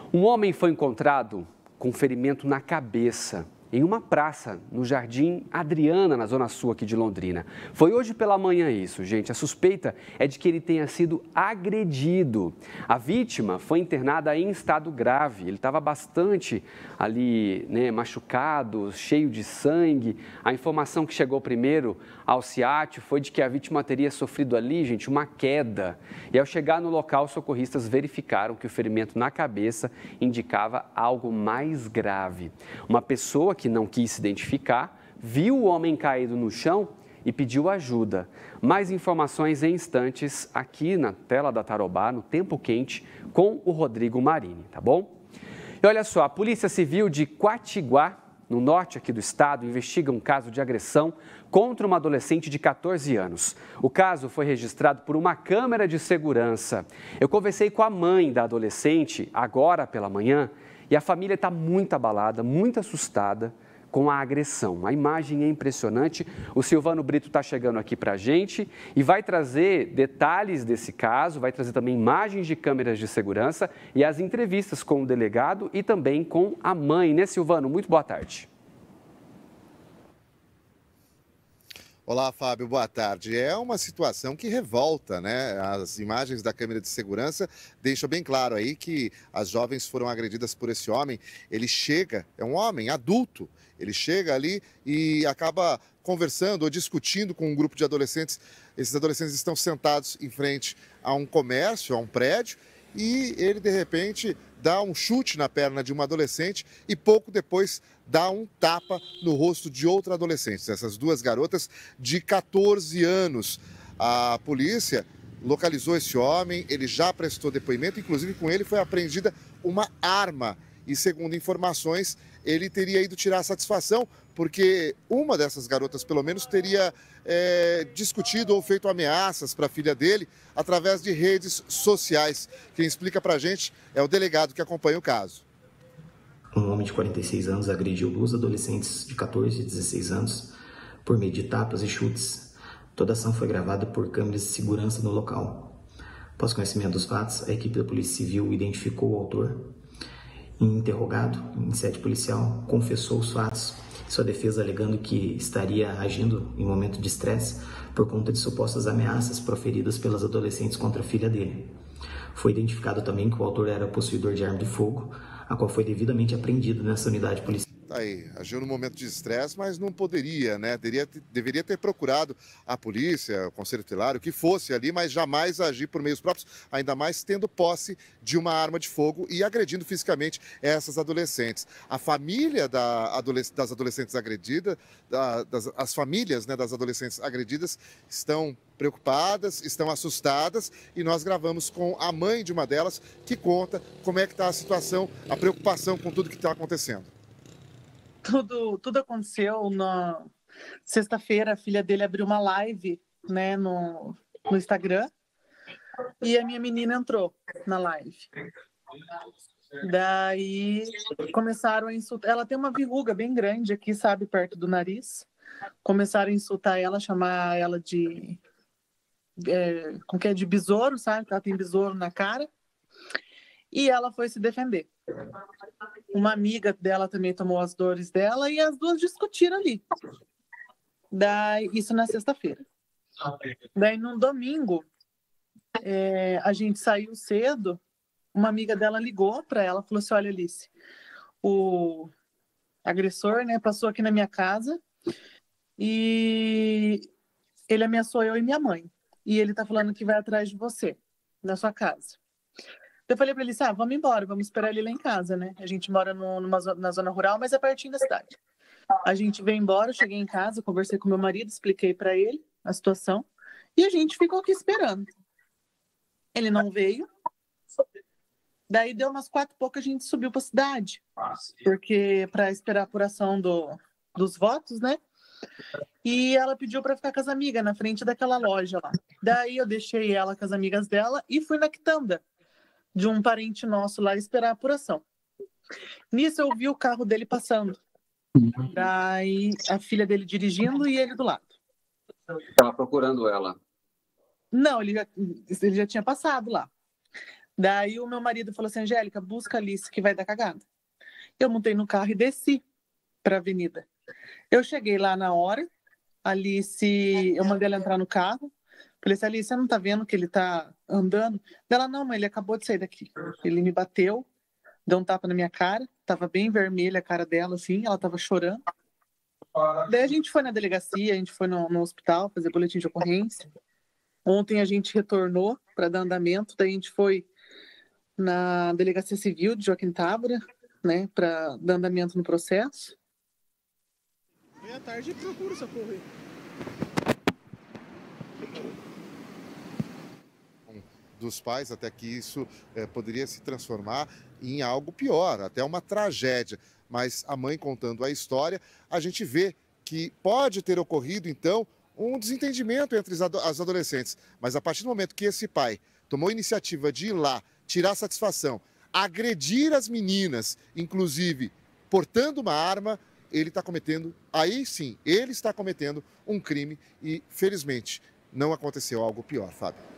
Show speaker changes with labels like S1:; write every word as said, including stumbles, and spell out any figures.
S1: Um homem foi encontrado com ferimento na cabeça em uma praça no Jardim Adriana, na Zona Sul aqui de Londrina. Foi hoje pela manhã isso, gente. A suspeita é de que ele tenha sido agredido. A vítima foi internada em estado grave. Ele estava bastante ali, né, machucado, cheio de sangue. A informação que chegou primeiro ao SEAT foi de que a vítima teria sofrido ali, gente, uma queda. E ao chegar no local, os socorristas verificaram que o ferimento na cabeça indicava algo mais grave. Uma pessoa que não quis se identificar, viu o homem caído no chão e pediu ajuda. Mais informações em instantes aqui na tela da Tarobá, no Tempo Quente, com o Rodrigo Marini, tá bom? E olha só, a Polícia Civil de Quatiguá, no norte aqui do estado, investiga um caso de agressão contra uma adolescente de quatorze anos. O caso foi registrado por uma câmera de segurança. Eu conversei com a mãe da adolescente agora pela manhã e a família está muito abalada, muito assustada com a agressão. A imagem é impressionante. O Silvano Brito está chegando aqui para a gente e vai trazer detalhes desse caso, vai trazer também imagens de câmeras de segurança e as entrevistas com o delegado e também com a mãe, né, Silvano? Muito boa tarde.
S2: Olá, Fábio, boa tarde. É uma situação que revolta, né? As imagens da câmera de segurança deixam bem claro aí que as jovens foram agredidas por esse homem. Ele chega, é um homem adulto, ele chega ali e acaba conversando ou discutindo com um grupo de adolescentes. Esses adolescentes estão sentados em frente a um comércio, a um prédio, e ele, de repente, dá um chute na perna de uma adolescente e pouco depois dá um tapa no rosto de outra adolescente. Essas duas garotas de quatorze anos. A polícia localizou esse homem, ele já prestou depoimento, inclusive com ele foi apreendida uma arma. E segundo informações, ele teria ido tirar satisfação, porque uma dessas garotas, pelo menos, teria é, discutido ou feito ameaças para a filha dele através de redes sociais. Quem explica para a gente é o delegado que acompanha o caso.
S3: Um homem de quarenta e seis anos agrediu duas adolescentes de quatorze e dezesseis anos por meio de tapas e chutes. Toda a ação foi gravada por câmeras de segurança no local. Após conhecimento dos fatos, a equipe da Polícia Civil identificou o autor. Interrogado em sede policial, confessou os fatos, sua defesa alegando que estaria agindo em momento de estresse por conta de supostas ameaças proferidas pelas adolescentes contra a filha dele. Foi identificado também que o autor era possuidor de arma de fogo, a qual foi devidamente apreendido nessa unidade policial.
S2: Tá aí, agiu no momento de estresse, mas não poderia, né? Deveria, deveria ter procurado a polícia, o conselho tutelar, o que fosse ali, mas jamais agir por meios próprios, ainda mais tendo posse de uma arma de fogo e agredindo fisicamente essas adolescentes. A família da adolesc das adolescentes agredidas, da, das, as famílias, né, das adolescentes agredidas estão preocupadas, estão assustadas e nós gravamos com a mãe de uma delas que conta como é que está a situação, a preocupação com tudo que está acontecendo.
S4: Tudo, tudo aconteceu na sexta-feira. A filha dele abriu uma live, né, no, no Instagram, e a minha menina entrou na live. Daí começaram a insultar. Ela tem uma verruga bem grande aqui, sabe, perto do nariz. Começaram a insultar ela, chamar ela de é, como que é, de besouro, sabe? Ela tem besouro na cara. E ela foi se defender. Uma amiga dela também tomou as dores dela e as duas discutiram ali. Daí, isso na sexta-feira. Daí, no domingo, é, a gente saiu cedo, uma amiga dela ligou para ela, falou assim, olha, Alice, o agressor, né, passou aqui na minha casa e ele ameaçou eu e minha mãe. E ele tá falando que vai atrás de você, na sua casa. Eu falei para ele, ah, vamos embora, vamos esperar ele lá em casa, né? A gente mora no, numa, na zona rural, mas é pertinho da cidade. A gente veio embora, eu cheguei em casa, conversei com meu marido, expliquei para ele a situação e a gente ficou aqui esperando. Ele não veio. Daí deu umas quatro e pouco, a gente subiu para a cidade, porque para esperar a apuração do, dos votos, né? E ela pediu para ficar com as amigas na frente daquela loja lá. Daí eu deixei ela com as amigas dela e fui na quitanda de um parente nosso lá esperar a apuração. Nisso eu vi o carro dele passando. Daí a filha dele dirigindo e ele do lado.
S1: Estava procurando ela.
S4: Não, ele já, ele já tinha passado lá. Daí o meu marido falou assim, Angélica, busca a Alice que vai dar cagada. Eu montei no carro e desci para a avenida. Eu cheguei lá na hora, a Alice, eu mandei ela entrar no carro. Falei assim, Alice, você não tá vendo que ele tá andando? Ela, não, mãe, ele acabou de sair daqui. Ele me bateu, deu um tapa na minha cara, tava bem vermelha a cara dela, assim, ela tava chorando. Daí a gente foi na delegacia, a gente foi no, no hospital fazer boletim de ocorrência. Ontem a gente retornou para dar andamento, daí a gente foi na Delegacia Civil de Joaquim Távora, né, para dar andamento no processo.
S5: Meia à tarde procura socorro aí.
S2: Dos pais, até que isso é, poderia se transformar em algo pior, até uma tragédia. Mas a mãe contando a história, a gente vê que pode ter ocorrido, então, um desentendimento entre as adolescentes. Mas a partir do momento que esse pai tomou a iniciativa de ir lá, tirar satisfação, agredir as meninas, inclusive portando uma arma, ele está cometendo, aí sim, ele está cometendo um crime e, felizmente, não aconteceu algo pior, Fábio.